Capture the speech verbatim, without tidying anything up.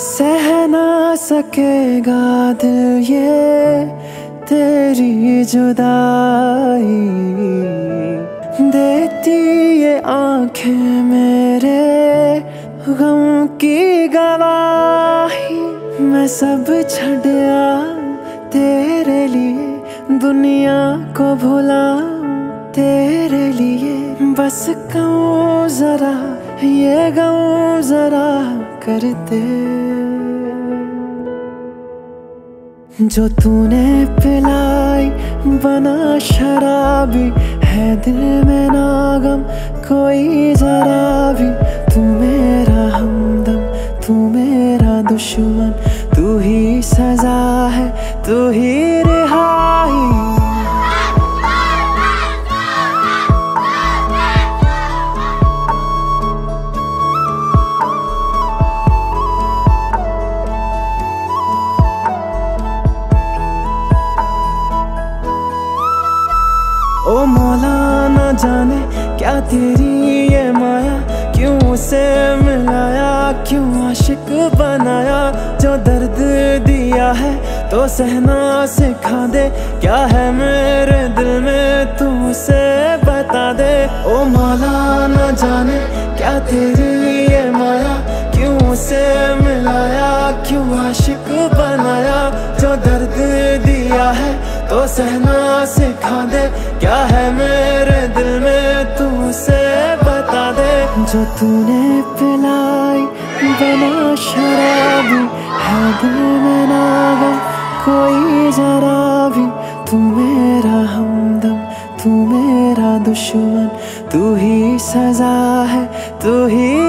सह ना सकेगा दिल ये तेरी जुदाई, देती ये आंखें मेरे गम की गवाही। मैं सब छड़िया तेरे लिए, दुनिया को भुला तेरे लिए, बस कहूँ जरा ये गम जरा करते। जो तूने पिलाई बना शराबी है दिल में ना गम कोई जरा भी। तू मेरा हमदम, तू मेरा दुश्मन, तू ही सजा है, तू ही रिहाई। ओ मौला न जाने क्या तेरी ये माया, क्यों उसे मिलाया, क्यों आशिक बनाया। जो दर्द दिया है तो सहना सिखा दे, क्या है मेरे दिल में तू उसे बता दे। ओ मौला न जाने क्या तेरी ये माया, क्यों उसे मिलाया, क्यों आशिक बनाया। जो दर्द दिया है तो सहना सिखा दे, क्या है मेरे दिल में तू उसे बता दे। जो तूने पिलाई बना शराबी है दिल में ना गम कोई जरा भी। तू मेरा हमदम, तू मेरा दुश्मन, तू ही सजा है, तू ही